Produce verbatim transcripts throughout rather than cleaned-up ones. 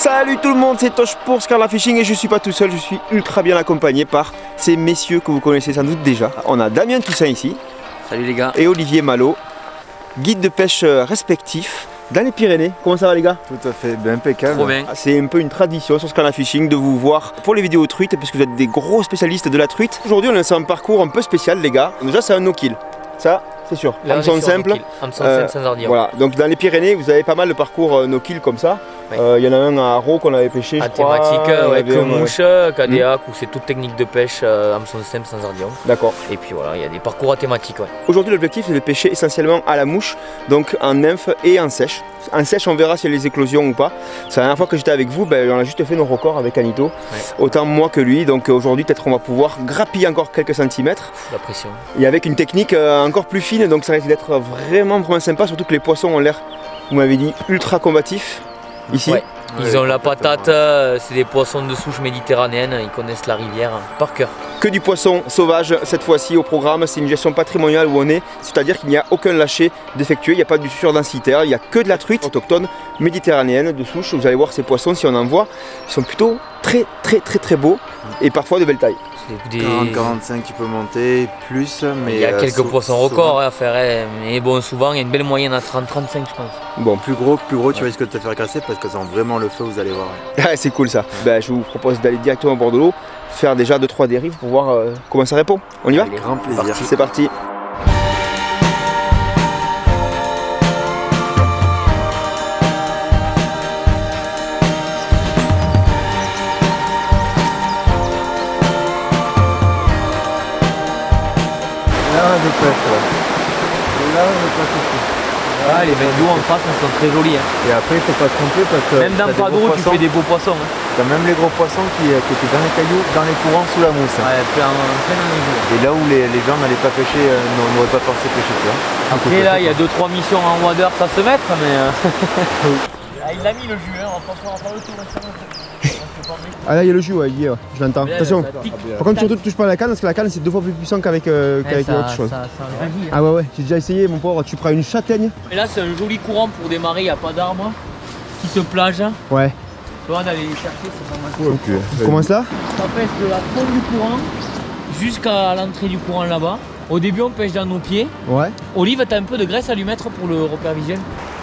Salut tout le monde, c'est Tosh pour Scarla Fishing et je suis pas tout seul, je suis ultra bien accompagné par ces messieurs que vous connaissez sans doute déjà. On a Damien Toussaint ici. Salut les gars. Et Olivier Malo, guide de pêche respectif dans les Pyrénées. Comment ça va les gars? Tout à fait, ben impeccable. Trop bien. C'est un peu une tradition sur Scarla Fishing de vous voir pour les vidéos truites puisque vous êtes des gros spécialistes de la truite. Aujourd'hui on est un parcours un peu spécial les gars. Déjà c'est un no-kill, ça c'est sûr. Hameçon simple. Hameçon Euh, simple sans ardillon. Voilà, donc dans les Pyrénées vous avez pas mal de parcours euh, no-kill comme ça. Il Ouais. euh, y en a un à Haro qu'on avait pêché, À je crois. thématique, Il y ouais, avait que un, mouche, ouais. Kadiak, où c'est toute technique de pêche, euh, hameçon simple sans ardillon. D'accord. Et puis voilà, il y a des parcours à thématique. Ouais. Aujourd'hui l'objectif c'est de pêcher essentiellement à la mouche, donc en nymphe et en sèche. En sèche on verra s'il y a les éclosions ou pas. C'est la dernière fois que j'étais avec vous, ben, on a juste fait nos records avec Anito. Ouais. Autant moi que lui, donc aujourd'hui peut-être on va pouvoir grappiller encore quelques centimètres. La pression. Et avec une technique euh, encore plus fine, donc ça risque d'être vraiment vraiment sympa, surtout que les poissons ont l'air, vous m'avez dit, ultra combatifs ici. Ouais. Ils Ouais, ont la patate, euh, c'est des poissons de souche méditerranéenne, ils connaissent la rivière par cœur. Que du poisson sauvage cette fois-ci au programme, c'est une gestion patrimoniale où on est, c'est-à-dire qu'il n'y a aucun lâcher défectueux, il n'y a pas de surdensitaire, il n'y a que de la truite autochtone méditerranéenne de souche. Vous allez voir ces poissons, si on en voit, ils sont plutôt très très très très beaux et parfois de belle taille. Des... quarante quarante-cinq tu peux monter, plus, mais... Il y a euh, quelques sou- poissons souvent, records hein, à faire, hein, mais bon, souvent il y a une belle moyenne à trente trente-cinq je pense. Bon, Plus gros que plus gros, tu risques de te faire casser parce que ça sent vraiment le feu, vous allez voir. ah, c'est cool ça. Ben, je vous propose d'aller directement au bord de l'eau, faire déjà deux trois dérives pour voir euh, comment ça répond. On y va? Avec grand plaisir. C'est parti. Là, on est pêche, ouais. Et là, on est pas ici. Ah, les mecs d'eau en face elles sont très jolies. Hein. Et après, il faut pas se tromper parce que... Même dans t'as pas des gros d'eau tu poissons. fais des beaux poissons. Hein. T'as même les gros poissons qui, euh, qui étaient dans les cailloux, dans les courants, sous la mousse. Ouais, plein, plein dans les jours. Et là où les, les gens n'allaient pas pêcher, euh, n'auraient pas forcé pêcher, tu vois. Après là il y a deux trois missions en wader ça se mettre mais euh... ah, il l'a mis le jus hein, on va pas faire le tour. Ah là il y a le jus, ouais, il y est, ouais. Je l'entends. Attention. Par contre surtout ne touche pas à la canne parce que la canne c'est deux fois plus puissant qu'avec euh, qu'avec ça, autre chose. ça, ça ravit, hein. Ah ouais ouais, j'ai déjà essayé mon pauvre, tu prends une châtaigne. Et là c'est un joli courant pour démarrer, il n'y a pas d'arbre. Petite plage. Ouais. Tu vois d'aller les chercher c'est pas mal. Ok. On commence là? On pêche de la fond du courant jusqu'à l'entrée du courant là-bas. Au début on pêche dans nos pieds. Ouais. Olive t'as un peu de graisse à lui mettre pour le repère visuel.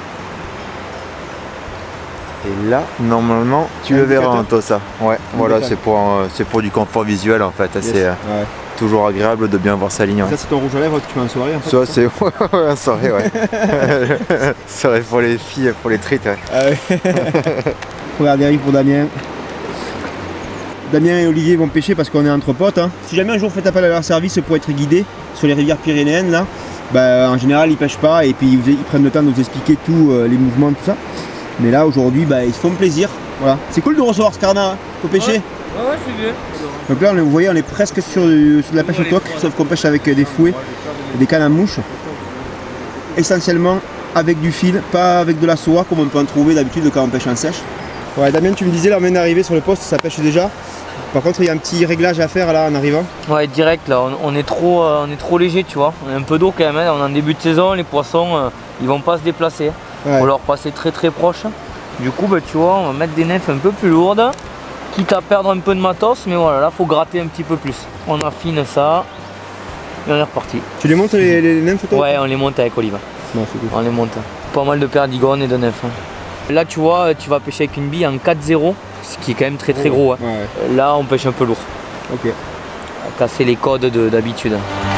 Et là, normalement, tu le verras en toi ça. Ouais, voilà, Indicateur. c'est pour, euh, c'est pour du confort visuel en fait. Yes. C'est euh, Ouais. toujours agréable de bien voir sa ligne. Ouais. Ça c'est ton rouge à lèvres que tu mets en soirée en fait. Ça c'est ouais, en soirée, ouais. Soirée pour les filles, pour les trites, ouais. Ah ouais. Première dérive pour Damien. Damien et Olivier vont pêcher parce qu'on est entre potes. Hein. Si jamais un jour vous faites appel à leur service pour être guidé sur les rivières pyrénéennes là, bah, en général ils pêchent pas et puis ils, ils prennent le temps de nous expliquer tous euh, les mouvements, tout ça. Mais là aujourd'hui bah, ils se font plaisir. Voilà. C'est cool de recevoir ce carnat hein, pour pêcher. Ouais, ouais, ouais c'est bien. Donc là on, vous voyez on est presque sur, du- sur de la pêche au toc, sauf qu'on pêche avec des fouets et des cannes à mouche. Essentiellement avec du fil, pas avec de la soie comme on peut en trouver d'habitude quand on pêche en sèche. Ouais Damien tu me disais là on vient d'arriver sur le poste, ça pêche déjà. Par contre il y a un petit réglage à faire là en arrivant. Ouais direct là, on, on est trop euh, on est trop léger tu vois. On a un peu d'eau quand même, hein. On est en début de saison, les poissons euh, ils vont pas se déplacer. Ouais. Faut leur passer très très proche. Du coup bah, tu vois on va mettre des nymphes un peu plus lourdes. Quitte à perdre un peu de matos, mais voilà là faut gratter un petit peu plus. On affine ça et on est reparti. Tu les montes les, les nymphes toi? Ouais on les monte avec Olive. Non, c'est cool. On les monte. Pas mal de perdigones et de nymphes. hein. Là tu vois tu vas pêcher avec une bille en quatre zéro, ce qui est quand même très très gros. Hein. Ouais, Là on pêche un peu lourd. ok. À casser les codes de- d'habitude.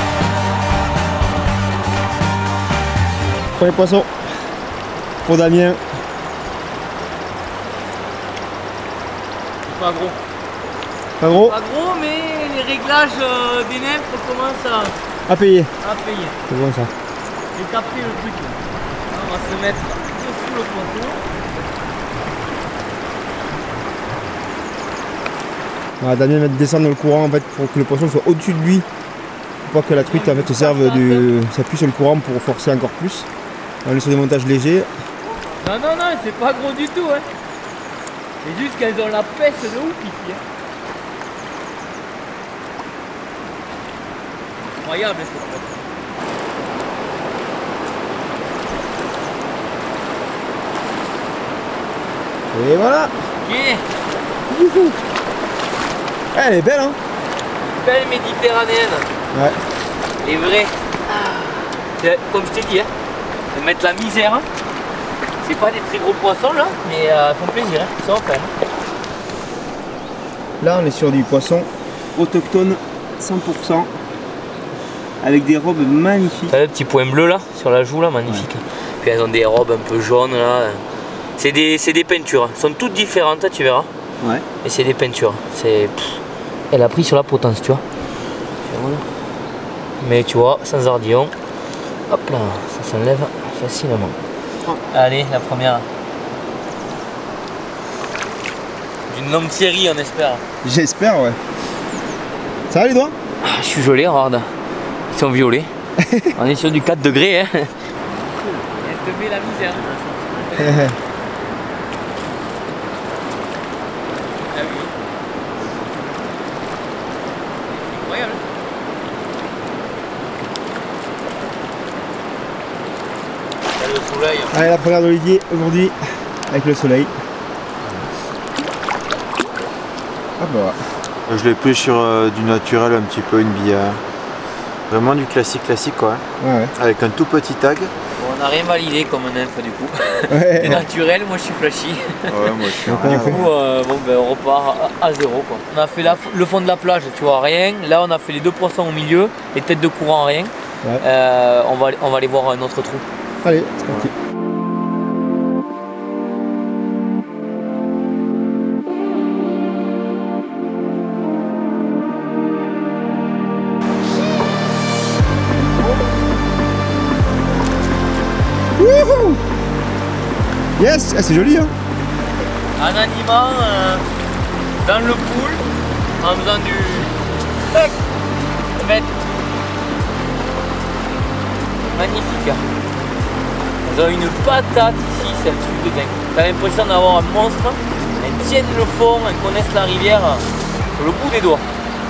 Premier poisson pour Damien. Pas gros. Pas gros? Pas gros mais les réglages euh, des nymphes commencent à, À payer. à payer. C'est bon ça. J'ai capté le truc. Là, on va se mettre dessous le poisson. Voilà, Damien va descendre dans le courant en fait pour que le poisson soit au-dessus de lui. Pour pas que la truite en fait se serve du. s'appuie sur le courant pour forcer encore plus. On est sur des montages légers. Non non non c'est pas gros du tout hein. C'est juste qu'elles ont la pêche de ouf ici. Hein. Incroyable cette poisson. Et voilà. Olivier. Elle est belle, hein? Belle méditerranéenne. Ouais. Les vrais. Comme je t'ai dit, hein, de mettre la misère. C'est pas des très gros poissons là, mais euh, ils font plaisir, hein. Ils sont enfin. Là, on est sur du poisson autochtone cent pour cent avec des robes magnifiques. T'as le petit point bleu là, sur la joue là, magnifique. Ouais. Puis elles ont des robes un peu jaunes là. C'est des, des peintures. Elles sont toutes différentes, tu verras. Ouais. Et c'est des peintures. C'est. Elle a pris sur la potence, tu vois. Mais tu vois, sans ardillon. Hop là, ça s'enlève facilement. Oh. Allez, la première. D'une longue série, on espère. J'espère, ouais. Ça va les doigts? Ah, je suis gelé, regarde. Ils sont violets. On est sur du quatre degrés. Hein. Elle te met la misère. Ah oui. Incroyable. Le soleil. Allez, la première d'Olivier aujourd'hui avec le soleil. Ah bah. Je l'ai pris sur euh, du naturel un petit peu, une billard. Vraiment du classique classique quoi. Ouais, ouais. Avec un tout petit tag. Bon, on n'a rien validé comme un nymphe du coup. Ouais. C'est naturel, moi je suis flashy. Ouais, moi je suis Du coup, euh, bon, ben, on repart à, à zéro quoi. On a fait la, le fond de la plage, tu vois, rien. Là on a fait les deux poissons au milieu, les têtes de courant, rien. Ouais. Euh, on, va, on va aller voir un autre trou. Allez, c'est parti. Wouhou! Yes, ah, c'est joli hein. En animant euh, dans le pool, en faisant du tac, magnifique. Ils ont une patate ici, c'est un truc de dingue. T'as l'impression d'avoir un monstre, elles tiennent le fond, elles connaissent la rivière sur le bout des doigts.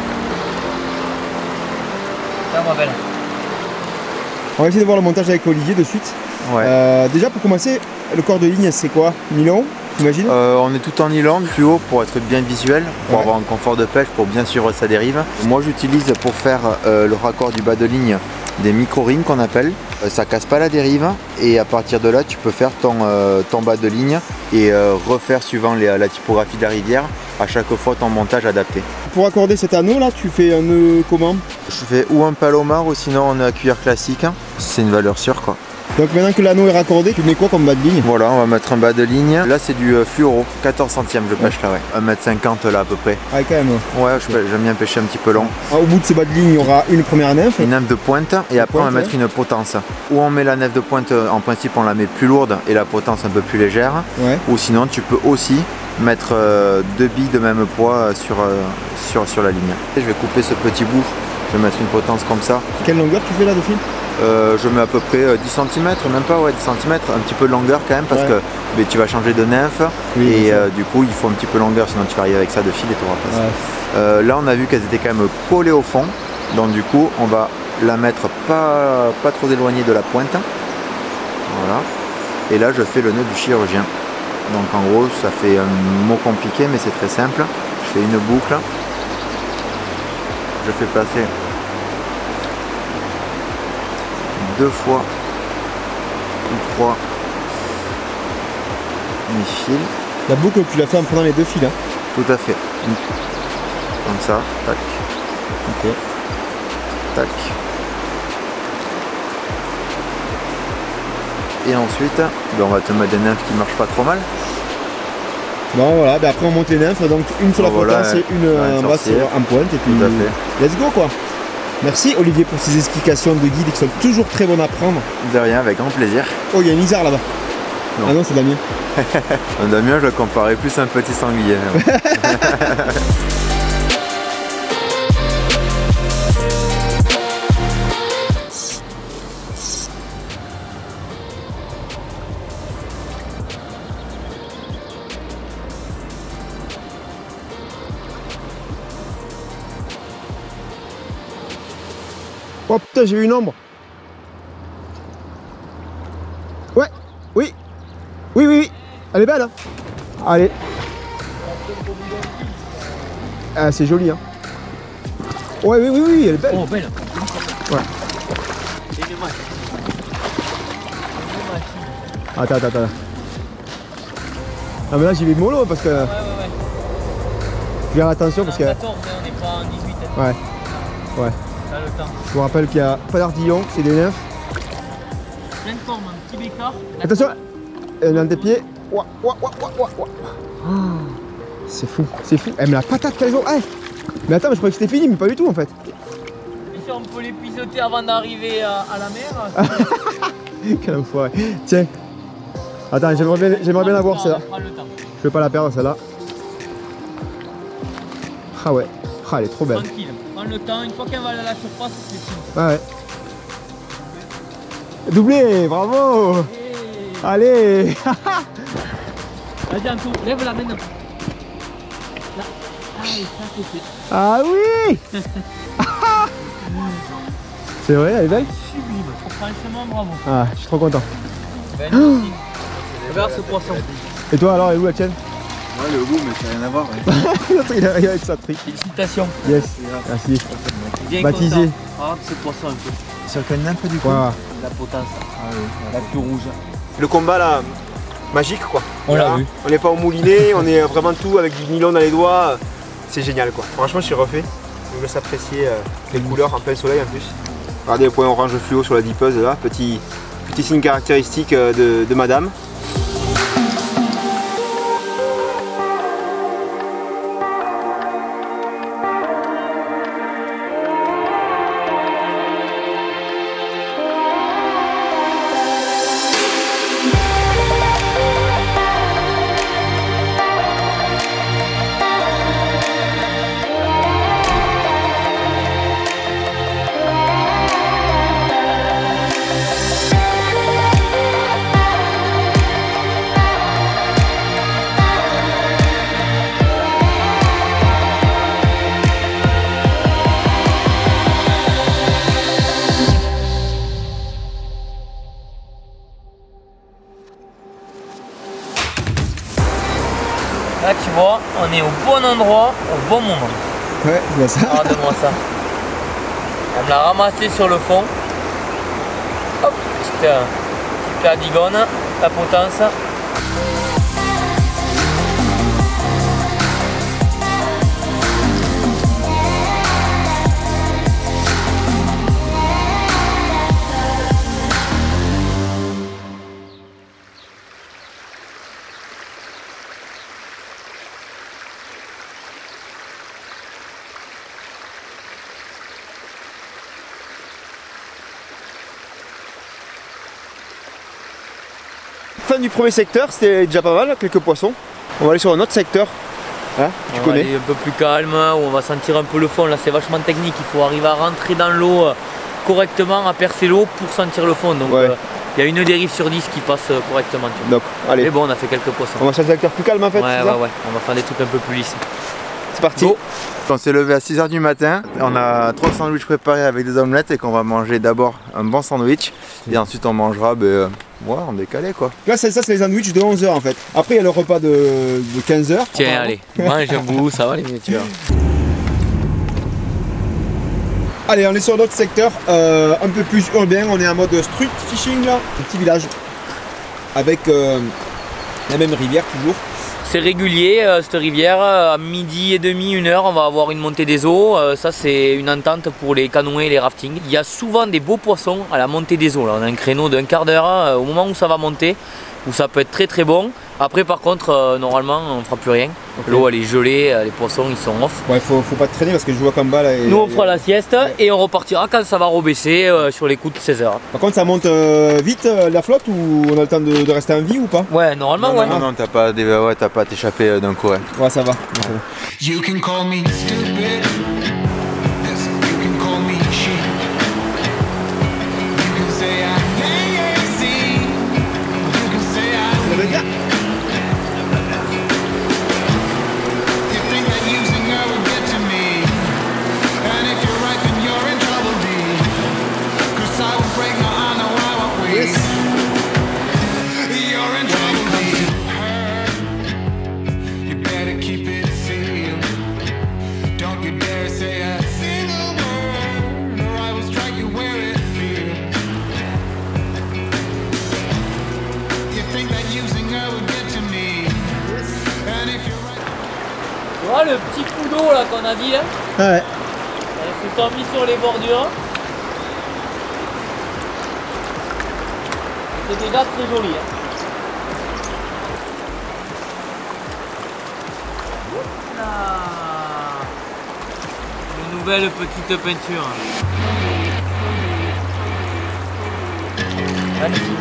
Là, ma belle. On va essayer de voir le montage avec Olivier de suite. Ouais. Euh, déjà pour commencer, le corps de ligne c'est quoi? Nylon, t'imagines? euh, On est tout en nylon, plus haut pour être bien visuel, pour ouais. avoir un confort de pêche, pour bien suivre sa dérive. Moi j'utilise pour faire euh, le raccord du bas de ligne des micro-rings qu'on appelle. Euh, ça casse pas la dérive et à partir de là tu peux faire ton, euh, ton bas de ligne et euh, refaire suivant les, la typographie de la rivière à chaque fois ton montage adapté. Pour accorder cet anneau là, tu fais un nœud comment? Je fais ou un palomar ou sinon un nœud à cuillère classique, c'est une valeur sûre quoi. Donc maintenant que l'anneau est raccordé, tu mets quoi comme bas de ligne? Voilà, on va mettre un bas de ligne. Là c'est du fluoro, quatorze centièmes je pêche là, ouais. un mètre cinquante là à peu près. Ah quand même. Ouais, j'aime bien pêcher un petit peu long. Ah, au bout de ces bas de ligne, il y aura une première nymphe. Une nymphe de pointe et la après pointe, on va mettre ouais. une potence. Ou on met la nymphe de pointe, en principe on la met plus lourde et la potence un peu plus légère. Ouais. Ou sinon tu peux aussi mettre euh, deux billes de même poids sur, euh, sur, sur la ligne. Et je vais couper ce petit bout, je vais mettre une potence comme ça. Quelle longueur tu fais là de fil? Euh, je mets à peu près dix centimètres, même pas, ouais, dix centimètres, un petit peu de longueur quand même parce ouais. que mais tu vas changer de nymphe oui, et euh, du coup il faut un petit peu de longueur sinon tu vas arriver avec ça de fil et tu auras pas ça. Ouais. Euh, là on a vu qu'elles étaient quand même collées au fond, donc du coup on va la mettre pas, pas trop éloignée de la pointe. Voilà. Et là je fais le nœud du chirurgien. Donc en gros ça fait un mot compliqué mais c'est très simple. Je fais une boucle, je fais passer deux fois ou trois mes fils. La boucle tu l'as fait en prenant les deux fils hein? Tout à fait. Comme ça, tac. Ok. Tac. Et ensuite, ben on va te mettre des nymphes qui marchent pas trop mal. Bon voilà, ben après on monte les nymphes, donc une sur la bon, potence et une en bas en pointe et puis tout à fait. Let's go quoi. Merci Olivier pour ces explications de guide qui sont toujours très bonnes à prendre. De rien, avec grand plaisir. Oh, il y a un isard là-bas. Ah non, c'est Damien. Damien, je le comparais plus à un petit sanglier. Oh putain, j'ai vu une ombre. Ouais, oui. Oui, oui, oui. Elle est belle, hein. Allez. Ah, c'est joli, hein. Ouais, oui, oui, oui, elle est belle. Oh, belle. Ouais. Et les matchs. Attends, attends, attends. Ah, mais là, j'y vais mollo parce que. Ouais, ouais, ouais. Faut faire attention parce que. quatorze, on n'est pas en dix-huit. Hein. Ouais. Ouais. T'as le temps. Je vous rappelle qu'il n'y a pas d'ardillon, c'est des nymphes. Pleine forme, un petit bécard. Attention, elle est dans tes pieds. Ouah, ouah, ouah, ouah, ouah, ouah. Oh, c'est fou, c'est fou. Eh, mais la patate qu'elles ont. Eh, mais attends, mais je croyais que c'était fini, mais pas du tout en fait. Et si on peut les pisoter avant d'arriver à, à la mer. Quel enfoiré. Tiens. Attends, j'aimerais bien, j'aimerais bien la voir celle-là. Je veux pas la perdre celle-là. Ah ouais. Ah, elle est trop belle. Tranquille, prends le temps, une fois qu'elle va à la surface, c'est fini. Ah ouais. Doublé, bravo. Hey. Allez. Vas-y Anto, lève la main. Là. Ah, et ça c'est fait. Ah oui. C'est vrai, elle est belle. Sublime, franchement bravo. Ah, je suis trop content. Belle aussi. Regarde ce poisson. Et toi alors, elle est où la tienne? Ouais, le goût, mais ça n'a rien à voir. Ouais. Il arrive avec sa trique. Félicitations. Yes, merci. Bien Baptisé. content. Ah, ce poisson un peu. Sur quelle nymphe du coup? Wow. La potence. Ah oui. La plus rouge. Le combat là, magique quoi. On l'a vu. On n'est pas au moulinet, on est vraiment tout avec du nylon dans les doigts. C'est génial quoi. Franchement, je suis refait. Je laisse apprécier euh, les couleurs en plein soleil en plus. Regardez le point orange fluo sur la dipeuse là, petit, petit signe caractéristique euh, de, de madame. Là tu vois, on est au bon endroit, au bon moment. Ouais, c'est ça. Regarde-moi ça. On l'a ramassé sur le fond. Hop, petite, euh, petite perdigone, la potence. Fin du premier secteur, c'était déjà pas mal, quelques poissons. On va aller sur un autre secteur. Hein, tu on connais. va aller un peu plus calme, où on va sentir un peu le fond. Là c'est vachement technique, il faut arriver à rentrer dans l'eau euh, correctement, à percer l'eau pour sentir le fond. Donc il ouais. euh, y a une dérive sur dix qui passe euh, correctement. Tu vois. Donc, allez. Mais bon, on a fait quelques poissons. On va sur un secteur plus calme en fait. Ouais, ouais, ouais, on va faire des trucs un peu plus lisses. C'est parti. Go. On s'est levé à six heures du matin, on a trois sandwichs préparés avec des omelettes et qu'on va manger d'abord un bon sandwich et ensuite on mangera ben, ouais, en décalé quoi. Là ça c'est les sandwichs de onze heures en fait. Après il y a le repas de, de quinze heures. Tiens allez, mange un bout, ça va les miniatures. Allez, on est sur notre secteur euh, un peu plus urbain, on est en mode street fishing là, un petit village avec euh, la même rivière toujours. C'est régulier euh, cette rivière, à midi et demi, une heure, on va avoir une montée des eaux. Euh, ça c'est une entente pour les canoës et les raftings. Il y a souvent des beaux poissons à la montée des eaux. Là. On a un créneau d'un quart d'heure euh, au moment où ça va monter, où ça peut être très très bon. Après par contre, euh, normalement on ne fera plus rien. Okay. L'eau elle est gelée, euh, les poissons ils sont off. Ouais, faut, faut pas te traîner parce que je vois qu'en bas là. Et, Nous on fera et... la sieste ouais. Et on repartira quand ça va rebaisser euh, sur les coups de seize heures. Par contre ça monte euh, vite euh, la flotte ou on a le temps de, de rester en vie ou pas? Ouais, normalement non, ouais. Non, non, t'as pas, ouais, t'as pas à t'échapper d'un coup. Ouais, ouais ça va. You can call me stupid. Yes, you can call me cheap. You can say I'm lazy. You can say I'm weak. You think that using her will get to me. And if you're right, then you're in trouble, D. Cause I will break, no, I know I won't wait. Yes. You're in trouble, D. You better keep it secret. vois le petit coup d'eau là qu'on a dit là. Ouais. Ils se sont mis sur les bordures. C'est déjà très joli. Hein. Là. Une nouvelle petite peinture. Magnifique.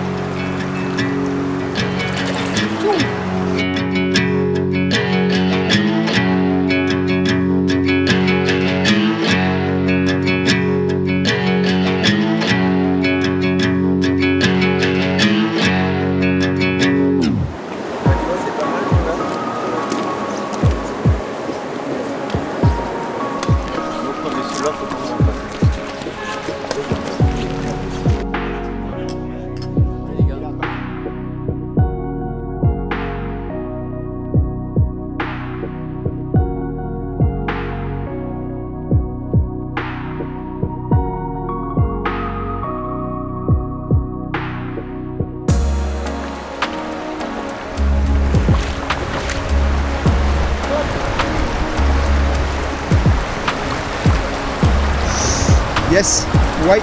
Yes, ouais.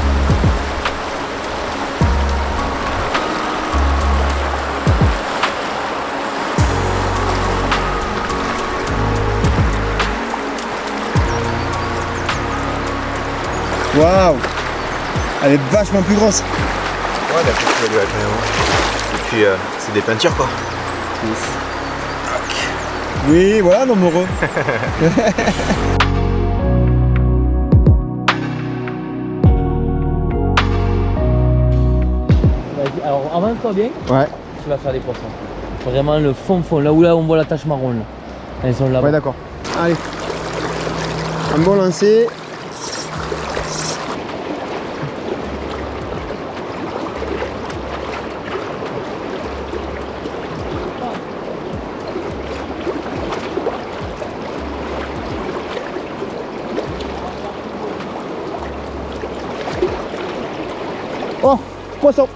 Waouh, elle est vachement plus grosse. Ouais, la petite elle doit être vraiment. Et puis euh, c'est des peintures quoi. Yes. Oui, voilà, nombreux. Alors avance-toi bien, Ouais. tu vas faire des poissons. Vraiment le fond fond, là où là on voit la tache marron là. Elles sont là-bas. Ouais, d'accord. Allez. Un bon lancer. Oh, poisson.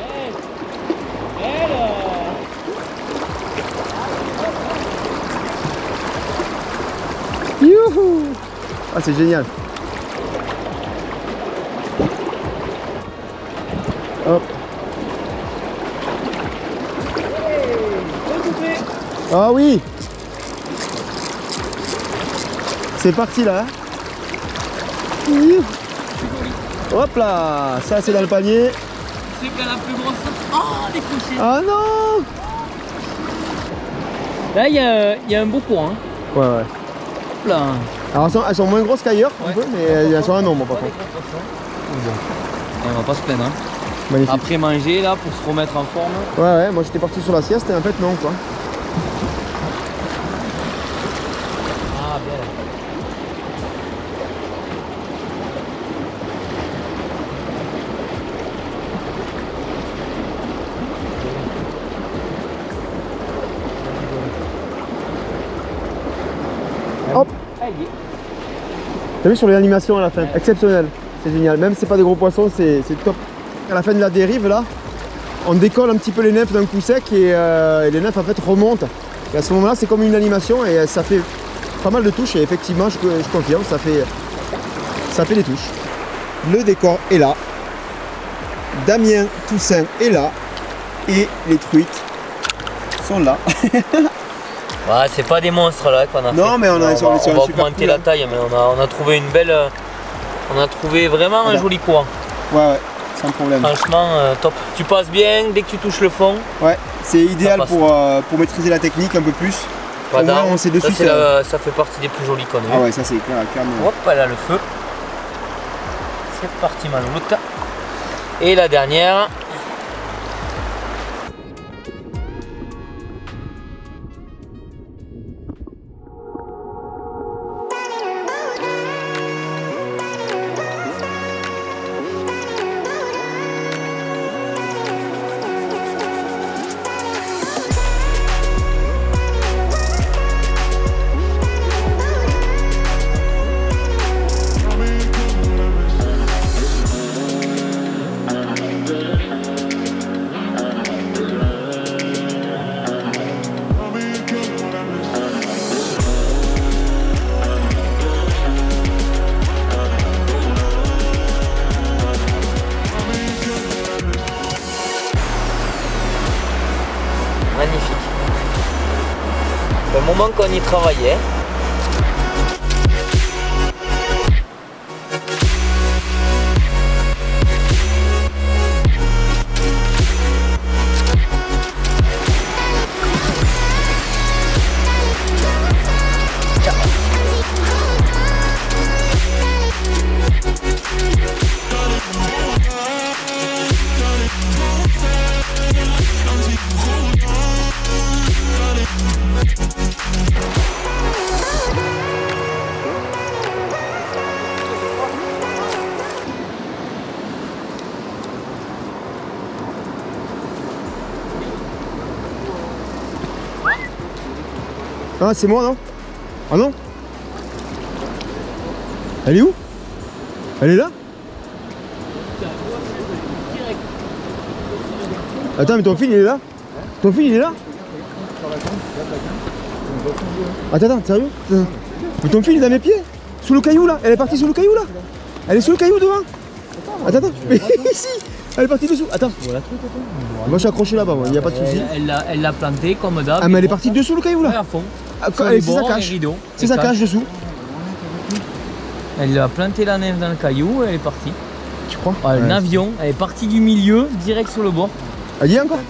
Youhou! Ah, c'est génial. Hop. Ah oui. C'est parti là. Youhou. Hop là. Ça c'est dans le panier. C'est qu'elle a la plus grosse. Oh, les couchés. Ah non. Là il y a, y a un beau courant. Hein. Ouais ouais. Hop là. Alors elles sont, elles sont moins grosses qu'ailleurs, un Ouais. peu, mais elles sont un nombre par contre. On va pas se plaindre. Hein. Magnifique. Après manger là pour se remettre en forme. Ouais ouais, moi j'étais parti sur la sieste et en fait non quoi. Ah bien. Hop. Ah, il est. T'as vu sur les animations à la fin, ouais. Exceptionnel, c'est génial, même si c'est pas des gros poissons, c'est top. À la fin de la dérive là, on décolle un petit peu les nymphes d'un coup sec et, euh, et les nymphes en fait remontent. Et à ce moment là c'est comme une animation et ça fait pas mal de touches et effectivement je, je confirme, ça fait, ça fait des touches. Le décor est là, Damien Toussaint est là et les truites sont là. Ouais, c'est pas des monstres là qu'on a fait. Non mais on, a, on, sur, va, sur on va super augmenter cool, la hein. taille, mais on a, on a trouvé une belle. On a trouvé vraiment voilà. un joli courant. Ouais ouais, sans problème. Franchement euh, top. Tu passes bien dès que tu touches le fond. Ouais, c'est idéal pour, euh, pour maîtriser la technique un peu plus. Au moins, on sait dessus. Ça, ça... La, ça fait partie des plus jolis qu'on a. Ah ouais, ça c'est clair, clairement. Hop, là le feu. C'est parti ma louloute. Et la dernière. moment qu'on y travaillait. Ah, c'est moi, non? Ah non? Elle est où? Elle est là? Attends, mais ton fil il est là? Ton fil il est là? Attends, attends, sérieux? Attends. Mais ton fil il est à mes pieds? Sous le caillou là? Elle est partie sous le caillou là? Elle est sous le caillou devant? Attends, attends, mais ici! Elle est partie dessous. Attends. Moi je suis accroché là-bas, il n'y a pas de soucis. Elle l'a planté comme d'hab. Ah, mais elle est partie dessous le caillou là? Ouais, à fond. Ah, c'est sa cache. C'est sa cache dessous. Elle a planté la neige dans le caillou et elle est partie. Tu crois? Ah, un avion, elle est partie du milieu, direct sur le bord. Elle y est encore?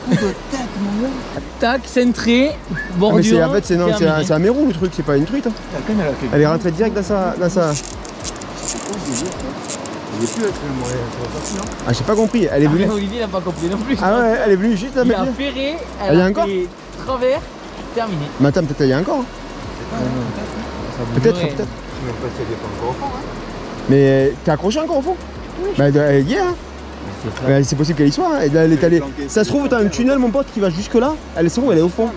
Tac, cintré, bordure. Ah, mais en fait c'est un, un mérou le truc, c'est pas une truite. Hein. Elle est rentrée direct dans sa... Dans sa... Ah, j'ai pas compris, elle est venue. Ah, Olivier n'a pas compris non plus. Ah ouais, elle est venue juste à Il mettre. a ferré, Elle y a a encore fait travers, terminé. Mais attends, peut-être il y a encore. Peut-être, peut-être. Mais t'es accroché encore au fond? Oui. Bah elle y est, hein. C'est possible qu'elle y soit, hein. Elle est allée. Ça se trouve, t'as un tunnel, mon pote, qui va jusque là. Elle se trouve, elle est au fond.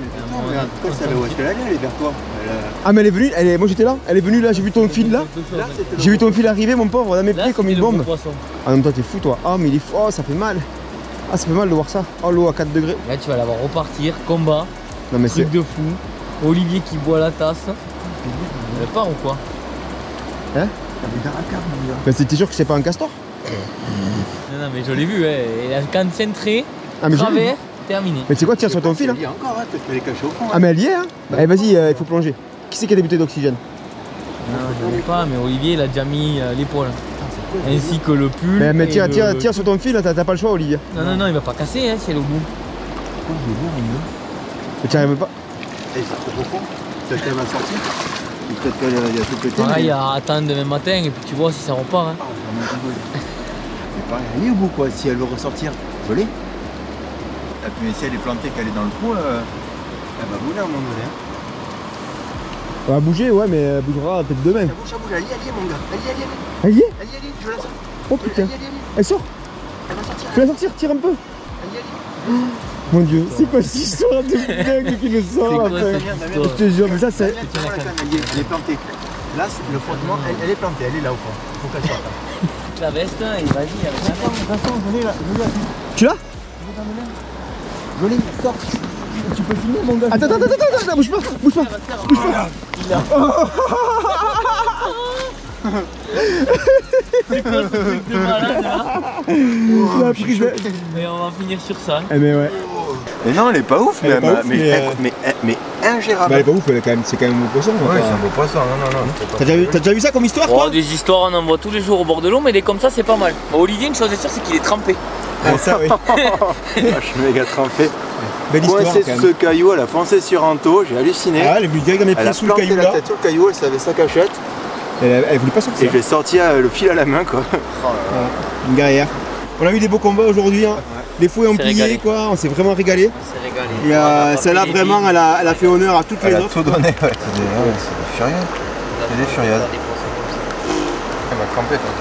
Ah, mais elle est venue, elle est... moi j'étais là. Elle est venue là, j'ai vu ton fil là. J'ai vu ton fil arriver, mon pauvre, dans mes pieds comme une bombe. Ah non, toi t'es fou, toi. Ah, mais il est fou. Oh, ça fait mal. Ah, ça fait mal de voir ça. Oh, l'eau à quatre degrés. Là, tu vas la voir repartir, combat. Non, mais truc de fou. Olivier qui boit la tasse. Elle part ou quoi? Hein? Mais t'es sûr que c'est pas un castor? Non, non, mais je l'ai vu, ouais. Il a quand centré, ah, mais travers, terminé. Mais c'est quoi, tire sur ton fil? Hein? Encore, hein, tu peux les cacher au fond. Ah, mais elle y est, hein? Allez, vas-y, euh, il faut plonger. Qui c'est qui a des bouteilles d'oxygène? Non, je sais pas, mais Olivier il a déjà mis euh, l'épaule. Ainsi que le pull. Mais, mais tire, le... tire, tire sur ton fil, t'as pas le choix, Olivier. Non, non, non, il va pas casser hein, si elle est au bout. Mais tu arrives pas. Et ça trop profond. Peut-être qu'elle va sortir. Peut-être qu'elle a tout pété. Pareil, à attendre demain matin et puis tu vois si ça repart. Hein. Mais pareil, elle est au bout quoi, si elle veut ressortir. Je l'ai. Mais si elle est plantée, qu'elle est dans le trou, euh, elle va bouger à un moment donné. Hein. Elle va bouger, ouais, mais elle bougera peut-être demain. Elle bouge, elle bouge, elle y est, elle y est, mon gars. Elle y est, elle y est. Elle y est? Elle y est, elle y est, je la sors. Oh putain. Elle y est, elle y est. Elle sort. Elle va sortir. Fais la sortir, tire un peu. Elle y est, elle y est. Mon dieu, c'est quoi cette histoire de dingue qui le sort après? Je te jure, mais ça c'est... Elle est plantée. Là, le frottement, elle, elle est plantée, elle est là au fond. Faut qu'elle sorte. La veste, et vas-y, avec la veste. Tu l'as? Je l'ai, sors. Tu peux filmer mon gars. Attends, attends, attends, attends, attends, bouge pas, bouge pas, bouge pas. C'est quoi ce truc de malade là? La prise de... Et on va finir sur ça. Eh mais ouais. Mais non, elle est pas ouf, elle mais, est pas ouf, mais, mais, mais, euh... mais, mais ingérable. Bah elle est pas ouf, elle est quand même, c'est quand même un beau poisson. Ouais, c'est un beau poisson, non, non, non. T'as déjà, déjà vu ça comme histoire, oh, toi? Des histoires, on en voit tous les jours au bord de l'eau, mais des comme ça, c'est pas mal. Bon, Olivier, une chose est sûre, c'est qu'il est trempé. Ah, ça, oui. Je suis méga trempé. Belle histoire. Coincé sous ce caillou, elle a foncé sur un taux, j'ai halluciné. Ah, elle est venue direct dans mes pieds sous le caillou là. Elle a planté la tête sous le caillou, elle savait sa cachette. Elle, elle voulait pas sortir. Et je l'ai sorti euh, le fil à la main, quoi. Oh là là. Une guerrière. On a eu des beaux combats aujourd'hui. Hein. Ouais. Les fouets ont plié, quoi. On s'est vraiment régalé. On s'est régalé. Et euh, celle-là, vraiment, elle a, elle a fait honneur à toutes elle les a autres. Tout donné, ouais. C'est des, ouais, des furieuses. C'est des furieuses. Elle m'a crampé, toi.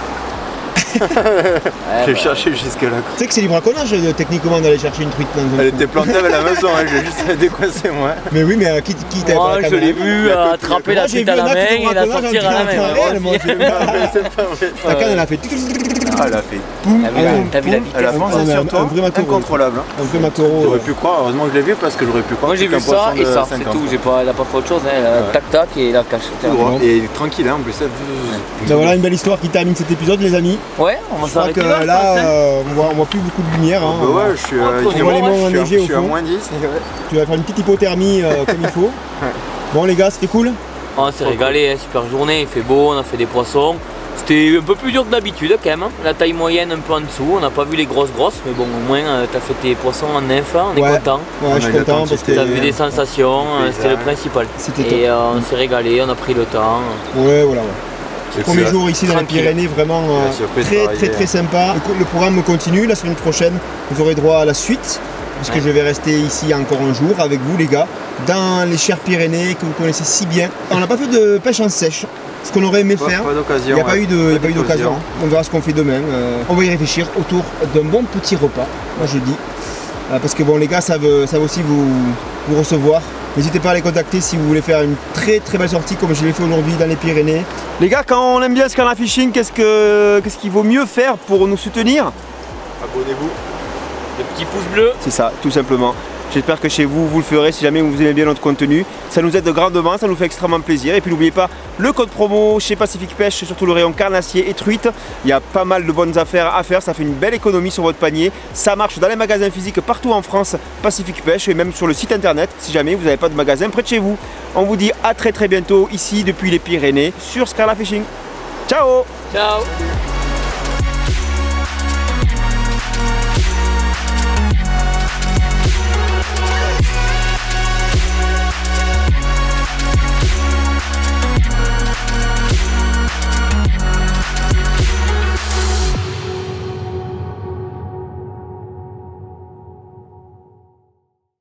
J'ai cherché jusque là. Tu sais que c'est du braconnage techniquement d'aller chercher une truite dans une. Elle était plantée avec la maison, hein. J'ai juste décoincé moi. Mais oui, mais qui, qui t'a Moi je l'ai vu attraper la truite à la main et la sortir à la main. Ta canne elle a fait. Ah, elle a fait boum. T'as vu la vitesse? Elle a foncé sur toi, incontrôlable. Un vrai matoro. J'aurais pu croire, heureusement que je l'ai vu parce que j'aurais pu croire. Moi j'ai vu ça et ça, c'est tout. Elle a pas fait autre chose, tac tac et la cache. Et tranquille, en plus. Voilà une belle histoire qui termine cet épisode, les amis. Ouais, on va s'arrêter là. Là, euh, on, voit, on voit plus beaucoup de lumière. Hein. Bah ouais, je suis, euh, on voit les monts enneigés au fond. moins dix. Tu vas faire une petite hypothermie euh, comme il faut. Bon les gars, c'était cool. On s'est régalé, hein, super journée, il fait beau, on a fait des poissons. C'était un peu plus dur que d'habitude quand même. La taille moyenne un peu en dessous, on n'a pas vu les grosses grosses, mais bon au moins euh, tu as fait tes poissons en nymphe, on est ouais. content. Ouais, je suis content parce que tu as vu des sensations, c'était le principal. Et euh, on s'est régalé, on a pris le temps. Ouais, voilà. Ouais. Le premier jour ici dans les Pyrénées, vraiment euh, très très très sympa. Le, le programme continue, la semaine prochaine vous aurez droit à la suite. Parce que je vais rester ici encore un jour avec vous les gars, dans les chères Pyrénées que vous connaissez si bien. On n'a pas fait de pêche en sèche, ce qu'on aurait aimé pas, faire. Pas d'occasion. Il n'y a pas eu de, pas eu d'occasion. On verra ce qu'on fait demain. Euh, on va y réfléchir autour d'un bon petit repas, moi je dis. Euh, parce que bon les gars savent, savent aussi vous, vous recevoir. N'hésitez pas à les contacter si vous voulez faire une très très belle sortie comme je l'ai fait aujourd'hui dans les Pyrénées. Les gars, quand on aime bien Scarla Fishing, qu'est-ce que qu'est-ce qu'il vaut mieux faire pour nous soutenir? Abonnez-vous. Le petit pouce bleu. C'est ça, tout simplement. J'espère que chez vous, vous le ferez si jamais vous aimez bien notre contenu. Ça nous aide grandement, ça nous fait extrêmement plaisir. Et puis n'oubliez pas le code promo chez Pacific Pêche, surtout le rayon carnassier et truite. Il y a pas mal de bonnes affaires à faire, ça fait une belle économie sur votre panier. Ça marche dans les magasins physiques partout en France, Pacific Pêche, et même sur le site internet si jamais vous n'avez pas de magasin près de chez vous. On vous dit à très très bientôt ici depuis les Pyrénées sur Scarla Fishing. Ciao! Ciao!